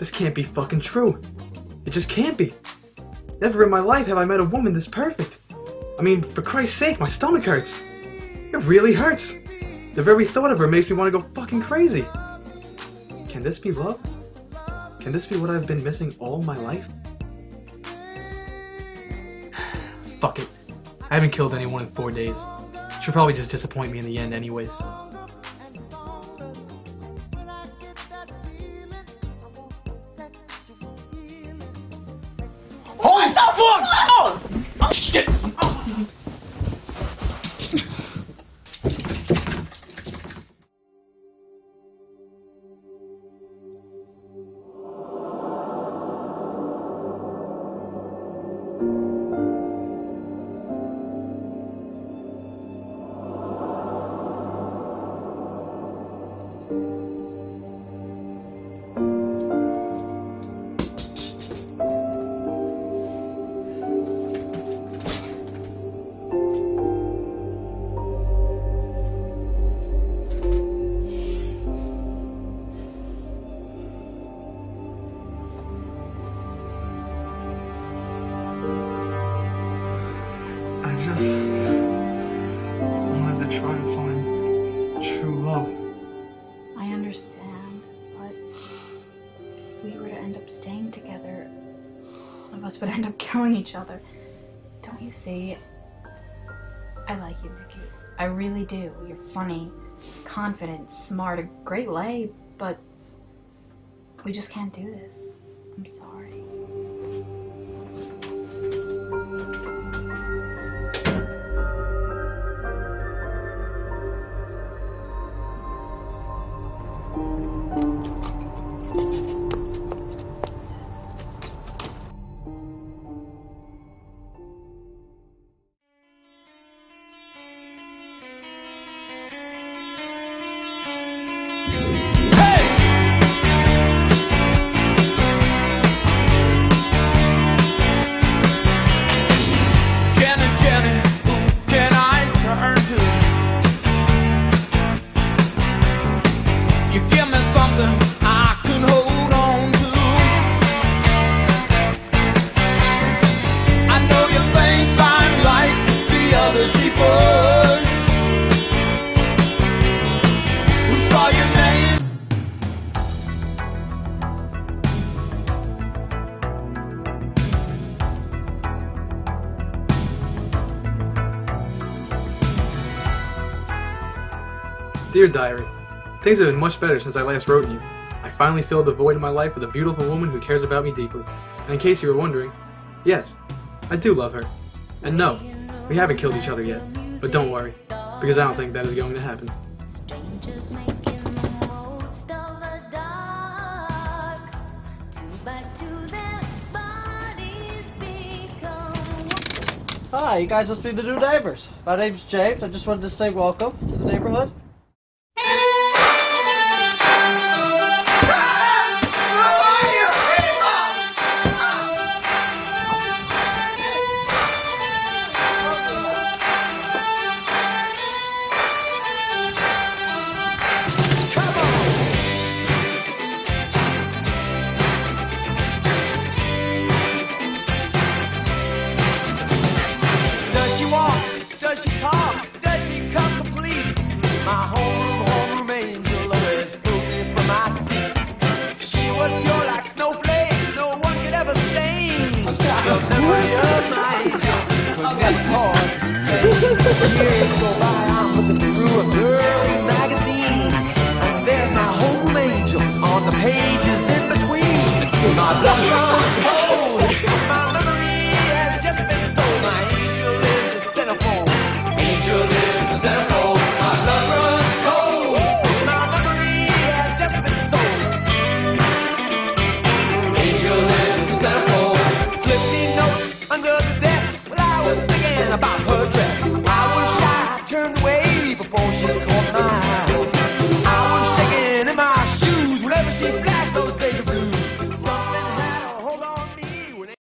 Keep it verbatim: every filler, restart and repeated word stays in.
This can't be fucking true. It just can't be. Never in my life have I met a woman this perfect. I mean, for Christ's sake, my stomach hurts. It really hurts. The very thought of her makes me want to go fucking crazy. Can this be love? Can this be what I've been missing all my life? Fuck it. I haven't killed anyone in four days. She'll probably just disappoint me in the end anyways. Holy the fuck! Oh! Oh shit! Oh. Try to find true love. I understand, but if we were to end up staying together, one of us would end up killing each other. Don't you see? I like you, Nikki. I really do. You're funny, confident, smart, a great lay, but we just can't do this. I'm sorry. Dear Diary, things have been much better since I last wrote you. I finally filled the void in my life with a beautiful woman who cares about me deeply. And in case you were wondering, yes, I do love her. And no, we haven't killed each other yet. But don't worry, because I don't think that is going to happen. Hi, you guys must be the new neighbors. My name's James. I just wanted to say welcome to the neighborhood.